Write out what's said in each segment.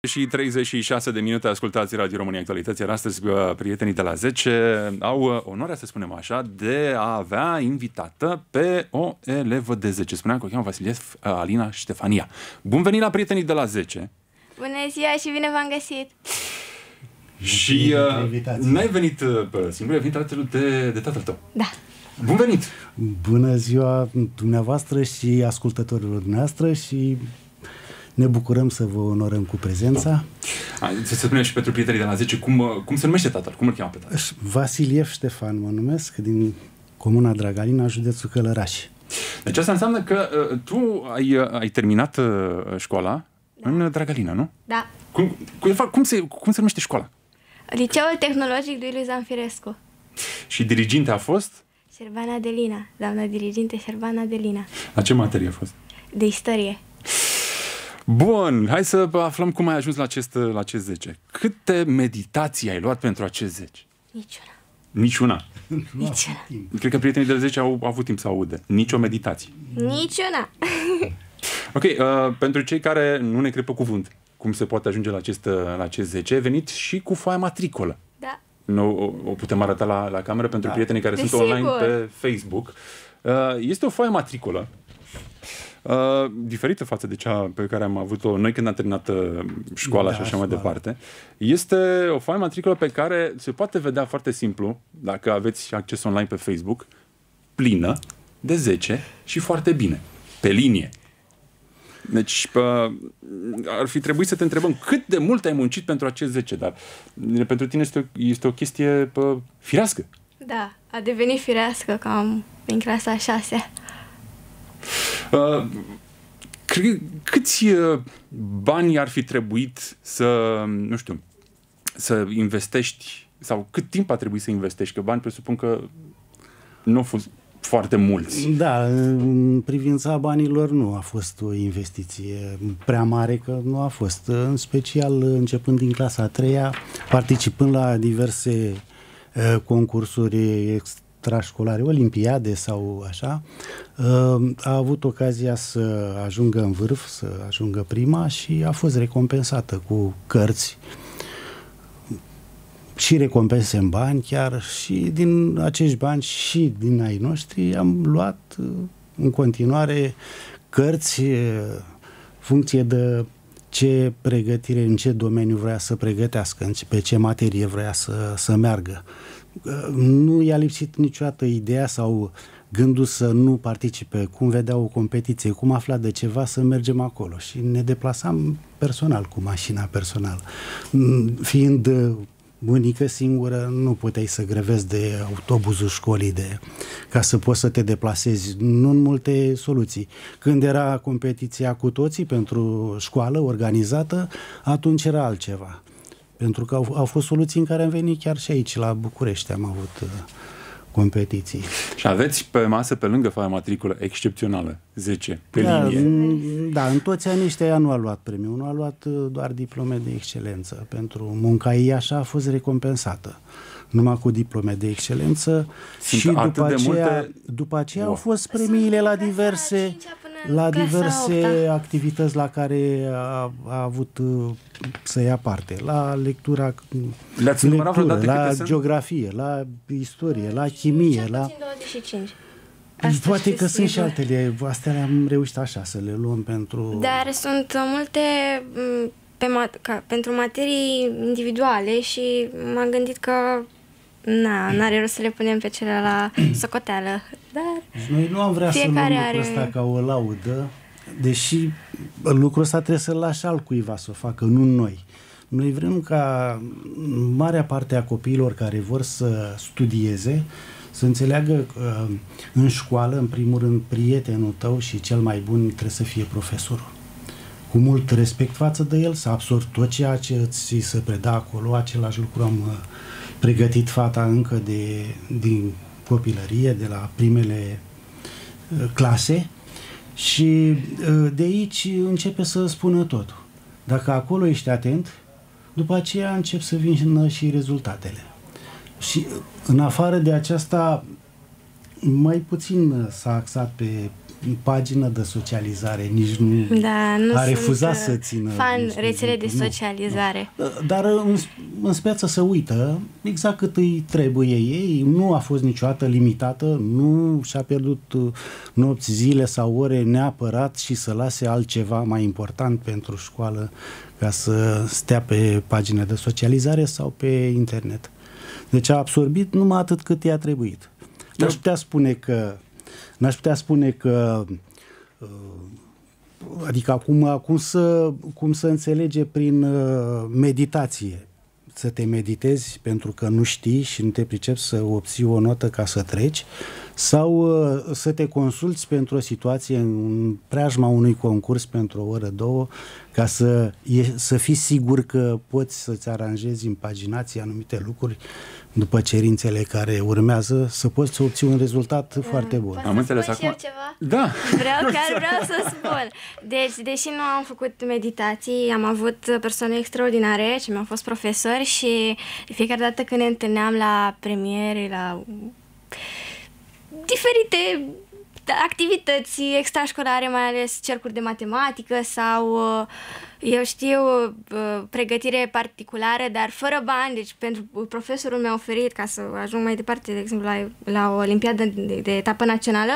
Și 36 de minute ascultați Radio România Actualități. Iar astăzi prietenii de la 10 au onoarea, să spunem așa, de a avea invitată pe o elevă de 10. Spuneam că o cheamă Vasiliev Alina Ștefania. Bun venit la prietenii de la 10. Bună ziua și bine v-am găsit! Și n-ai venit singur, ai venit alături de tatăl tău. Da. Bun venit! Bună ziua dumneavoastră și ascultătorilor dumneavoastră și ne bucurăm să vă onorăm cu prezența. Să spunem și pentru prietenii de la 10, cum se numește tatăl? Cum îl cheamă pe tatăl? Vasiliev Ștefan mă numesc, din comuna Drăgalina, județul Călăraș. Deci asta înseamnă că tu ai terminat școala în Drăgalina, nu? Da. Cum se numește școala? Liceul Tehnologic Duiliu Zanfirescu. Și diriginte a fost? Șerban Adelina, doamna diriginte Șerban Adelina. La ce materie a fost? De istorie. Bun, hai să aflăm cum ai ajuns la acest 10. Câte meditații ai luat pentru acest 10? Niciuna. Niciuna? Niciuna. Cred că prietenii de la 10 au avut timp să audă. Nici o meditație. Niciuna. Ok, pentru cei care nu ne cred pe cuvânt, cum se poate ajunge la acest 10, ai venit și cu foaia matricolă. Da. Nu o putem arăta la cameră pentru prietenii care sunt online pe Facebook. Este o foaie matricolă diferită față de cea pe care am avut-o noi când am terminat școala și așa mai departe. Este o foaie matricolă pe care se poate vedea foarte simplu, dacă aveți acces online pe Facebook, plină, de 10 și foarte bine, pe linie. Deci ar fi trebuit să te întrebăm cât de mult ai muncit pentru acest 10, dar pentru tine este o chestie firească. Da, a devenit firească că am în clasa a 6-a. Câți bani ar fi trebuit să, nu știu, să investești, sau cât timp a trebuit să investești? Că bani presupun că nu au fost foarte mulți. Da, în privința banilor nu a fost o investiție prea mare, că nu a fost. În special începând din clasa a 3-a, participând la diverse concursuri extrașcolare, olimpiade sau așa, a avut ocazia să ajungă în vârf, să ajungă prima și a fost recompensată cu cărți și recompense în bani chiar, și din acești bani și din ai noștri am luat în continuare cărți funcție de ce pregătire, în ce domeniu vrea să pregătească, pe ce materie vrea să meargă. Nu i-a lipsit niciodată ideea sau gândul să nu participe, cum vedea o competiție, cum afla de ceva, să mergem acolo. Și ne deplasam personal, cu mașina personală. Fiind bunică singură, nu puteai să grevezi de autobuzul școlii ca să poți să te deplasezi. Nu în multe soluții. Când era competiția cu toții pentru școală organizată, atunci era altceva. Pentru că au fost soluții în care am venit chiar și aici, la București, am avut competiții. Și aveți pe masă, pe lângă foaia matricolă, excepțională, 10, pe linie. Da, în toți anii ăștia nu a luat premiul, nu a luat doar diplome de excelență. Pentru munca ei așa a fost recompensată. Numai cu diplome de excelență. Sunt și după aceea wow. Au fost premiile la diverse activități la care a avut să ia parte. La lectura, la geografie, la istorie, la chimie. La 25. Poate că sunt și altele. Astea le-am reușit așa să le luăm pentru... Dar sunt multe pentru materii individuale și m-am gândit că n-are rost să le punem pe cele la socoteală. Dar noi nu am vrea să luăm lucrul ăsta ca o laudă, deși lucrul ăsta trebuie să-l lași altcuiva să o facă, nu noi. Noi vrem ca marea parte a copiilor care vor să studieze să înțeleagă că în școală, în primul rând, prietenul tău și cel mai bun trebuie să fie profesorul. Cu mult respect față de el, să absorbi tot ceea ce ți se preda acolo. Același lucru am pregătit fata încă din copilărie, de la primele clase, și de aici începe să spună totul. Dacă acolo ești atent, după aceea încep să vină și rezultatele. Și în afară de aceasta, mai puțin s-a axat pe pagină de socializare, nici nu, nu a refuzat sunt să țină fan rețele de socializare. Nu. Dar în speță să uită exact cât îi trebuie ei, nu a fost niciodată limitată, nu și-a pierdut nopți, zile sau ore neapărat și să lase altceva mai important pentru școală ca să stea pe pagine de socializare sau pe internet. Deci a absorbit numai atât cât i-a trebuit. N-aș putea spune că adică cum să înțelege prin meditație. Să te meditezi pentru că nu știi și nu te pricepi să obții o notă ca să treci, sau să te consulți pentru o situație în preajma unui concurs pentru o oră, două, ca să fii sigur că poți să-ți aranjezi în paginație anumite lucruri după cerințele care urmează, să poți să obții un rezultat foarte bun. Am înțeles acum. Eu ceva? Da. Vreau să spun. Deci, deși nu am făcut meditații, am avut persoane extraordinare ce mi-au fost profesori și de fiecare dată când ne întâlneam la premiere, la diferite activități extrașcolare, mai ales cercuri de matematică sau, eu știu, pregătire particulară, dar fără bani, deci pentru profesorul mi-a oferit ca să ajung mai departe, de exemplu, la o olimpiadă de etapă națională,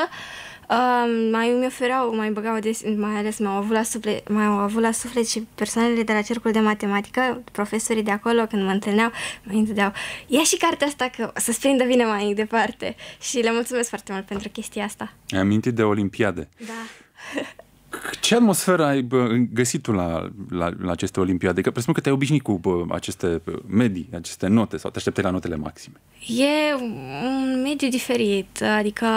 mai mi ofereau, mai băgau, mai ales m-au avut la suflet și persoanele de la cercul de matematică, profesorii de acolo, când mă întâlneau, mă întâlneau, ia și cartea asta că o să-ți prindă bine mai departe. Și le mulțumesc foarte mult pentru chestia asta. Ai amintit de olimpiade. Da. Ce atmosferă ai găsit tu la aceste olimpiade? Că presupun că te-ai obișnuit cu aceste medii, aceste note, sau te așteptai la notele maxime? E un mediu diferit, adică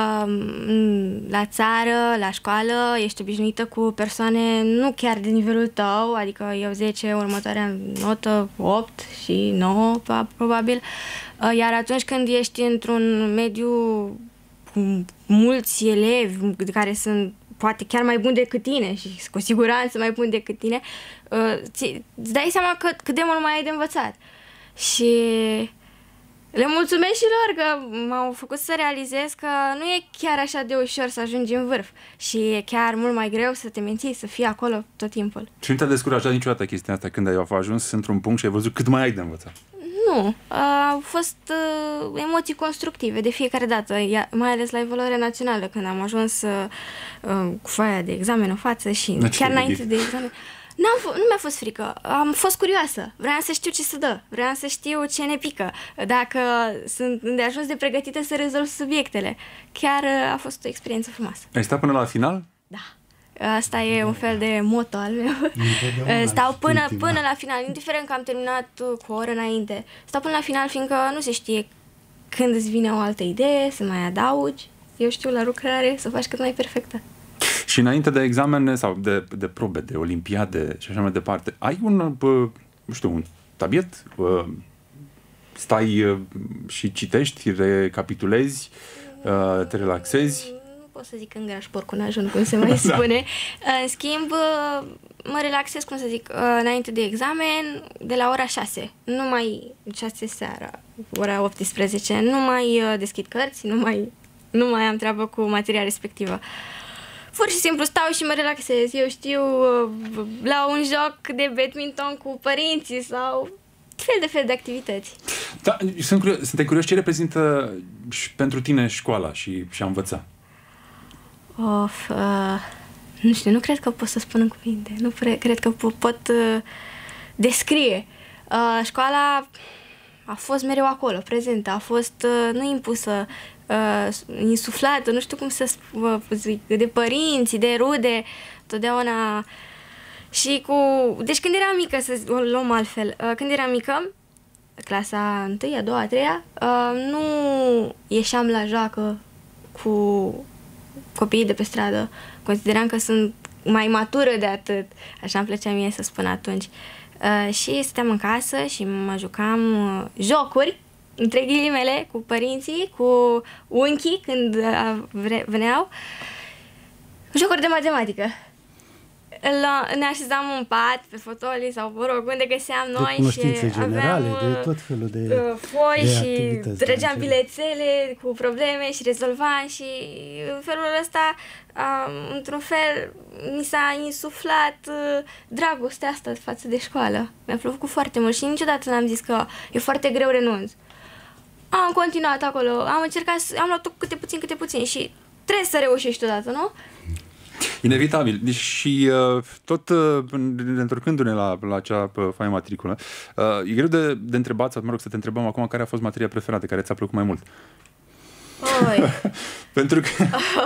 la țară, la școală, ești obișnuită cu persoane nu chiar de nivelul tău, adică eu 10, următoarea notă 8 și 9 probabil, iar atunci când ești într-un mediu cu mulți elevi care sunt poate chiar mai bun decât tine și cu siguranță mai bun decât tine, îți dai seama cât de mult mai ai de învățat. Și le mulțumesc și lor că m-au făcut să realizez că nu e chiar așa de ușor să ajungi în vârf și e chiar mult mai greu să te menții, să fii acolo tot timpul. Și nu te-a descurajat niciodată chestia asta când ai ajuns într-un punct și ai văzut cât mai ai de învățat? Nu, au fost emoții constructive de fiecare dată, mai ales la evaluarea națională, când am ajuns cu foaia de examen în față și chiar înainte de examen. Nu mi-a fost frică, am fost curioasă, vreau să știu ce să dă, vreau să știu ce ne pică, dacă sunt de ajuns de pregătită să rezolv subiectele. Chiar a fost o experiență frumoasă. Ai stat până la final? Da. Asta e un fel de motto al meu. Stau până la final, indiferent că am terminat cu o oră înainte. Stau până la final, fiindcă nu se știe când îți vine o altă idee, să mai adaugi, eu știu, la lucrare, să faci cât mai perfectă. Și înainte de examene sau de probe, de olimpiade și așa mai departe, ai un tabiet? Stai și citești, recapitulezi, te relaxezi? O să zic îngraș porcul ajung, cum se mai spune. În schimb, mă relaxez, cum să zic, înainte de examen, de la ora 6. Nu mai 6 seara, ora 18. Nu mai deschid cărți, nu mai am treabă cu materia respectivă. Pur și simplu stau și mă relaxez. Eu știu, la un joc de badminton cu părinții sau fel de activități. Da, suntem curioși ce reprezintă pentru tine școala și a învăța. Nu știu, nu cred că pot să spun în cuvinte, nu cred că pot descrie. Școala a fost mereu acolo, prezentă, a fost nu impusă, insuflată, nu știu cum să zic, de părinți, de rude, totdeauna. Și deci când eram mică, să o luăm altfel, când eram mică, clasa 1, a 2, a 3, nu ieșeam la joacă cu copiii de pe stradă. Consideram că sunt mai matură de atât. Așa îmi plăcea mie să spun atunci. Și stăteam în casă și mă jucam jocuri, între ghilimele, cu părinții, cu unchii când veneau. Jocuri de matematică. ne așezam în pat, pe fotolii sau, mă rog, unde găseam noi de cunoștințe și generale, aveam de tot felul de foi de și activități, trăgeam bilețele cu probleme și rezolvam și în felul ăsta, într-un fel, mi s-a insuflat dragostea asta față de școală. Mi-a plăcut foarte mult și niciodată n-am zis că e foarte greu, renunț. Am continuat acolo, am încercat, am luat câte puțin și trebuie să reușești odată, nu? Inevitabil. Și tot întorcându-ne la acea faimă matriculă, e greu de întrebat, sau mă rog să te întrebăm acum care a fost materia preferată, care ți-a plăcut mai mult. Oi. Pentru că...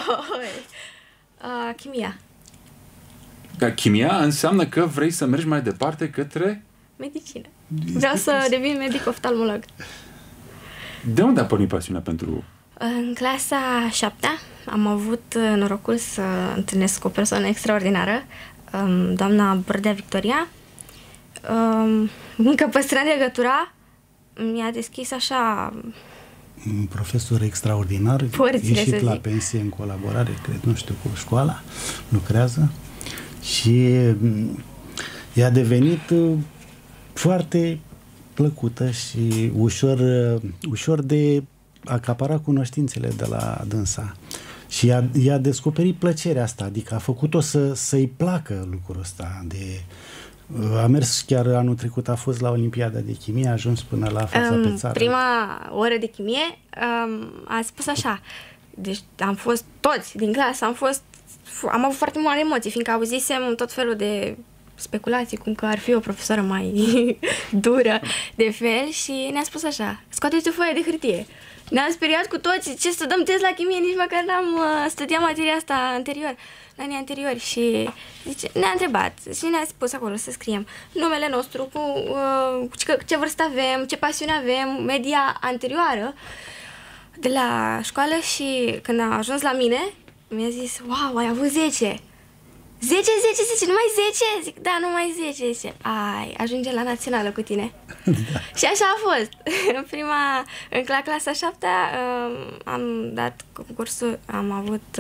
Chimia. Chimia înseamnă că vrei să mergi mai departe către... Medicină. Vreau să devin medic oftalmolog. De unde a pornit pasiunea pentru... În clasa 7-a am avut norocul să întâlnesc o persoană extraordinară, doamna Bordea Victoria. Încă păstrând legătura, mi-a deschis așa... Un profesor extraordinar, ieșit la pensie în colaborare, cred, nu știu, cu școala, lucrează și i-a devenit foarte plăcută și ușor de acapara cunoștințele de la dânsa. Și i-a descoperit plăcerea asta, adică a făcut-o să-i placă lucrul ăsta. A mers chiar anul trecut, a fost la Olimpiada de Chimie, a ajuns până la fața pe țară. Prima oră de chimie a spus așa, deci am fost toți din clasă, am avut foarte multe emoții, fiindcă auzisem tot felul de speculații, cum că ar fi o profesoară mai dură de fel și ne-a spus așa, scoateți o foaie de hârtie. Ne-am speriat cu toți, ce să dăm test la chimie, nici măcar n-am studiat materia asta anterior, la anii anteriori și ne-a întrebat și ne-a spus acolo să scriem numele nostru, ce vârstă avem, ce pasiune avem, media anterioară de la școală și când a ajuns la mine, mi-a zis, wow, ai avut 10. 10, numai 10? Zic, da, numai 10. Zice, ajunge la națională cu tine. Da. Și așa a fost. În clasa 7-a am dat concursul, am avut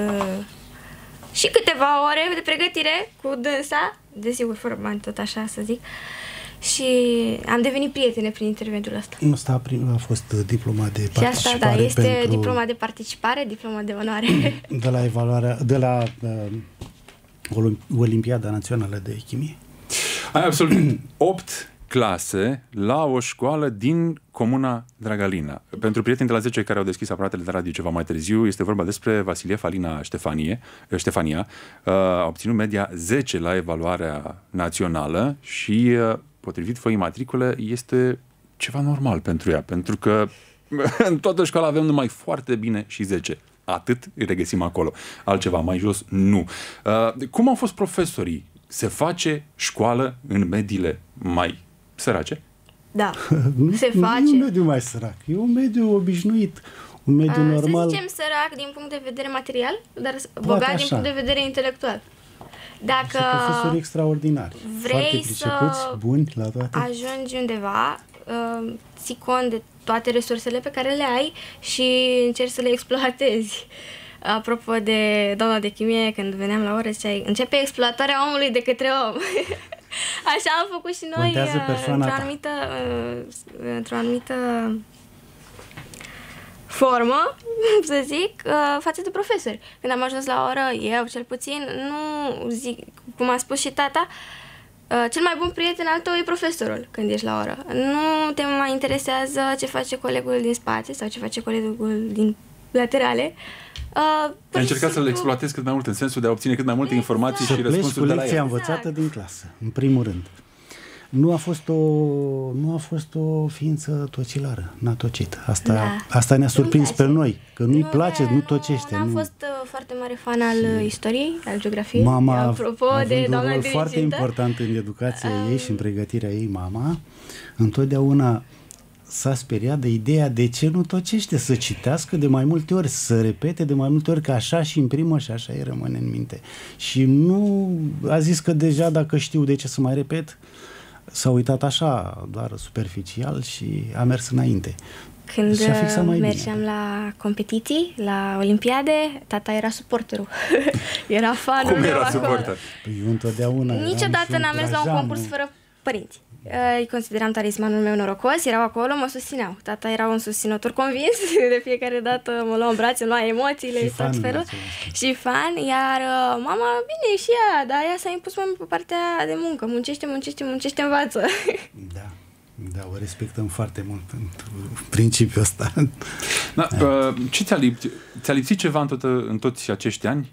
și câteva ore de pregătire cu dânsa, desigur, fără bani, tot așa să zic, și am devenit prietene prin intermediul ăsta. Asta a fost diploma de participare. Și asta, da, este diploma de participare, diploma de onoare. De la Olimpiada Națională de Chimie. Ai absolvit 8 clase la o școală din comuna Dragalina. Pentru prietenii de la 10 care au deschis aparatele de radio ceva mai târziu, este vorba despre Vasilie Falina Ștefania. A obținut media 10 la evaluarea națională și, potrivit foii matricule, este ceva normal pentru ea, pentru că în toată școala avem numai foarte bine și 10. Atât îi regăsim acolo. Altceva mai jos, nu. Cum au fost profesorii? Se face școală în mediile mai sărace? Da, se face. Nu e un mediu mai sărac, e un mediu obișnuit, un mediu normal. Să zicem sărac din punct de vedere material, dar bogat din punct de vedere intelectual. Dacă sunt profesori extraordinari, foarte pricepuți, buni la toate. Ajungi undeva, ții cont de toate resursele pe care le ai și încerci să le exploatezi. Apropo de doamna de chimie, când veneam la oră, ziceai, începe exploatarea omului de către om. Așa am făcut și noi într-o anumită formă, să zic, față de profesori. Când am ajuns la oră, eu cel puțin, nu zic, cum a spus și tata, cel mai bun prieten al tău e profesorul când ești la oră. Nu te mai interesează ce face colegul din spate sau ce face colegul din laterale. Ai încercat să le exploatezi cât mai mult, în sensul de a obține cât mai multe informații și răspunsuri de la lecția învățată din clasă, în primul rând. Nu a fost o ființă tocilară, n-a tocit. Asta ne-a surprins pe noi, că nu-i place, nu tocește. N-am fost foarte mare fan al istoriei, al geografiei. Mama apropo de doamna dirigintă, foarte important în educația ei și în pregătirea ei, mama, întotdeauna s-a speriat de ideea de ce nu tocește, să citească de mai multe ori, să repete de mai multe ori, că așa și imprimă și așa îi rămâne în minte. Și nu a zis că deja dacă știu de ce să mai repet, s-a uitat așa, doar superficial și a mers înainte. Când mergeam la competiții, la olimpiade, tata era suporterul. Era fanul meu acolo. Păi eu întotdeauna niciodată n-am mers la un concurs fără părinți. Îi consideram talismanul meu norocos, erau acolo, mă susțineau. Tata era un susținător convins, de fiecare dată mă lua în brațe, îmi lua emoțiile și tot felul. Și fan, iar mama, bine, și ea, dar ea s-a impus mai pe partea de muncă. Muncește, învață. Da, o respectăm foarte mult în principiul ăsta. Da, ce ți-a lipsit ceva în toți acești ani?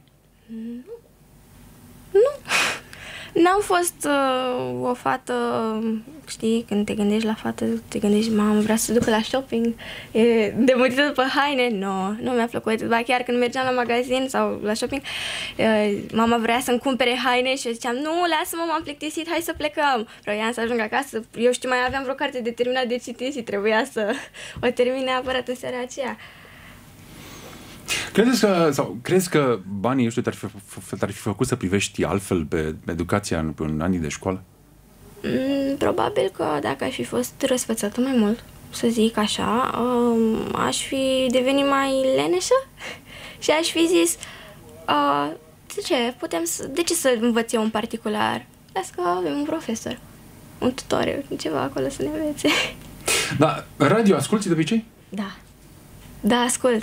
Nu. N-am fost o fată, știi, când te gândești la fată, te gândești, mamă, vrea să se ducă la shopping, e demutită după haine. Nu mi-a plăcut. Ba chiar când mergeam la magazin sau la shopping, mama vrea să-mi cumpere haine și eu ziceam, nu, lasă-mă, m-am plictisit, hai să plecăm. Vroiam să ajung acasă, eu știu, mai aveam vreo carte de terminat de citit și trebuia să o termin neapărat în seara aceea. Crezi că banii ăștia te-ar fi făcut să privești altfel pe educația în anii de școală? Probabil că dacă aș fi fost răsfățată mai mult, să zic așa, aș fi devenit mai leneșă și aș fi zis, de ce să învăț eu în particular? Las că avem un profesor, un tutor, ceva acolo să ne învețe. Da, radio asculti de obicei? Da, ascult.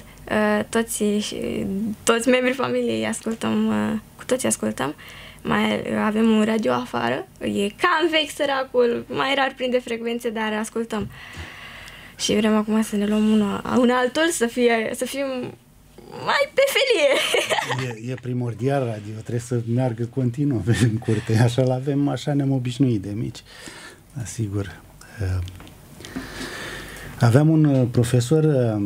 Toți membrii familiei ascultăm, cu toții ascultăm. Mai avem un radio afară, e cam vechi săracul, mai rar prinde frecvențe, dar ascultăm. Și vrem acum să ne luăm un altul, să fim mai pe felie. E primordial radio, trebuie să meargă continuu în curte, așa ne-am obișnuit de mici. Asigur. Aveam un profesor,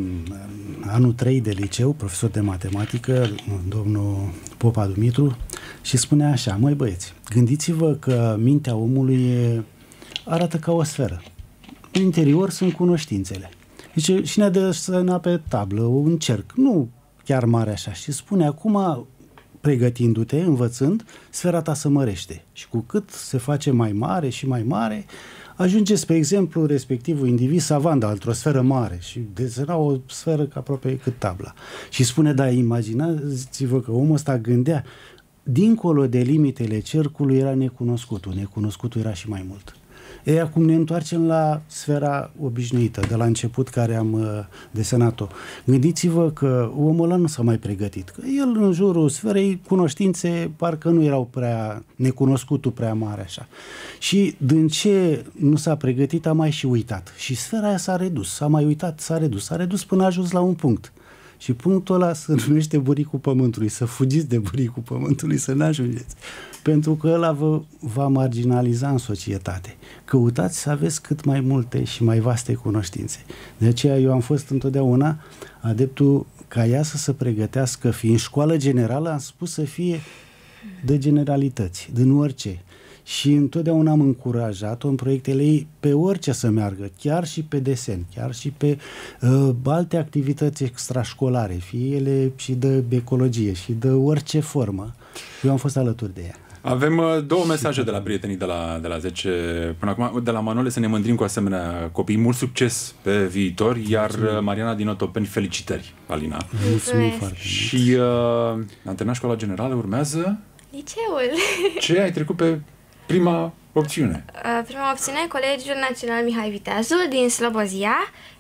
anul 3 de liceu, profesor de matematică, domnul Popa Dumitru, și spunea așa, măi băieți, gândiți-vă că mintea omului arată ca o sferă. În interior sunt cunoștințele. Deci și ne dă pe tablă un cerc, nu chiar mare așa, și spune acum, pregătindu-te, învățând, sfera ta se mărește. Și cu cât se face mai mare și mai mare, ajunge, spre exemplu, respectivul individ savant, într-o sferă mare și desena o sferă aproape cât tabla. Și spune, da, imaginați-vă că omul ăsta gândea, dincolo de limitele cercului era necunoscutul era și mai mult. Acum ne întoarcem la sfera obișnuită, de la început care am desenat-o. Gândiți-vă că omul ăla nu s-a mai pregătit. Că el în jurul sferei cunoștințe parcă nu erau necunoscutul prea mare așa. Și din ce nu s-a pregătit a mai și uitat. Și sfera aia s-a redus, s-a mai uitat, s-a redus până a ajuns la un punct. Și punctul ăla se numește buricul pământului, să fugiți de buricul pământului, să n-ajungeți. Pentru că ăla vă va marginaliza în societate. Căutați să aveți cât mai multe și mai vaste cunoștințe. De aceea eu am fost întotdeauna adeptul ca ea să se pregătească, fiind școală generală, am spus să fie de generalități, din orice. Și întotdeauna am încurajat-o în proiectele ei pe orice să meargă, chiar și pe desen, chiar și pe alte activități extrașcolare, fie ele și de ecologie și de orice formă. Eu am fost alături de ea. Avem două mesaje de la prietenii de la 10 până acum. De la Manole, să ne mândrim cu asemenea copii. Mult succes pe viitor, iar Mariana din Otopeni, felicitări, Alina. Mulțumim foarte mult. Și am terminat școala generală, urmează liceul. Ce ai trecut pe prima opțiune? Prima opțiune, Colegiul Național Mihai Viteazu din Slobozia,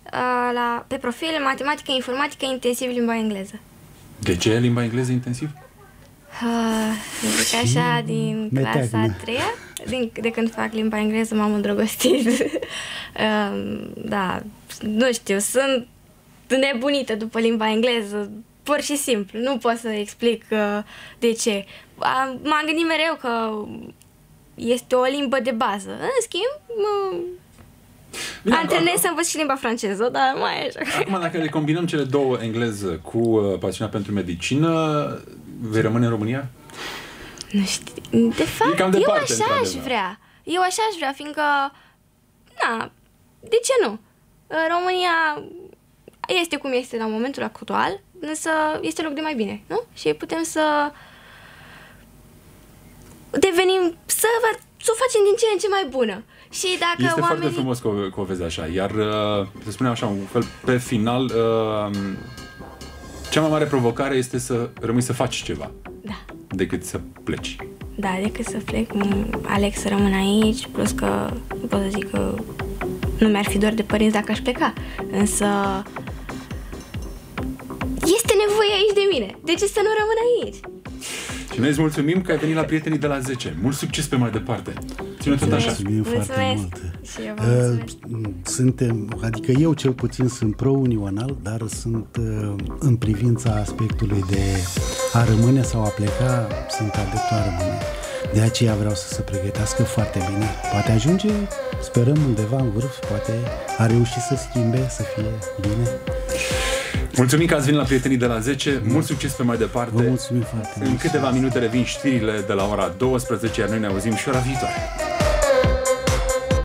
pe profil matematică, informatică, intensiv limba engleză. De ce limba engleză intensiv? Zic așa, din clasa a 3-a, de când fac limba engleză m-am îndrăgostit. Da, nu știu, sunt nebunită după limba engleză, pur și simplu, nu pot să explic de ce. M-am gândit mereu că este o limbă de bază. În schimb, antrenez să învăț și limba franceză, dar mai e așa. Acum, dacă le combinăm cele două, engleză cu pasiunea pentru medicină, vei rămâne în România? Nu știu. De fapt, eu așa aș vrea. Eu așa aș vrea, fiindcă, de ce nu? România este cum este la momentul actual, însă este loc de mai bine, nu? Și putem să devenim, să o facem din ce în ce mai bună. Și dacă este oamenii... foarte frumos că o vezi așa. Iar, să spunem așa, un fel, pe final, cea mai mare provocare este să rămâi să faci ceva. Da. Decât să pleci. Da, decât să plec, aleg să rămân aici, plus că pot să zic că nu mi-ar fi dor de părinți dacă aș pleca. Însă este nevoie aici de mine. De ce să nu rămân aici? Și noi îți mulțumim că ai venit la Prietenii de la 10. Mult succes pe mai departe. Ține tot așa. Mulțumim foarte mult. Și eu vă suntem, adică eu cel puțin sunt pro-unional, dar sunt în privința aspectului de a rămâne sau a pleca, sunt adeptul a rămâne. De aceea vreau să se pregătească foarte bine. Poate ajunge, sperăm, undeva în vârf, poate a reușit să schimbe, să fie bine. Mulțumim că ați venit la Prietenii de la 10. Mult succes pe mai departe. Vă mulțumim foarte mult. În câteva minute revin știrile de la ora 12, iar noi ne auzim și ora viitoare.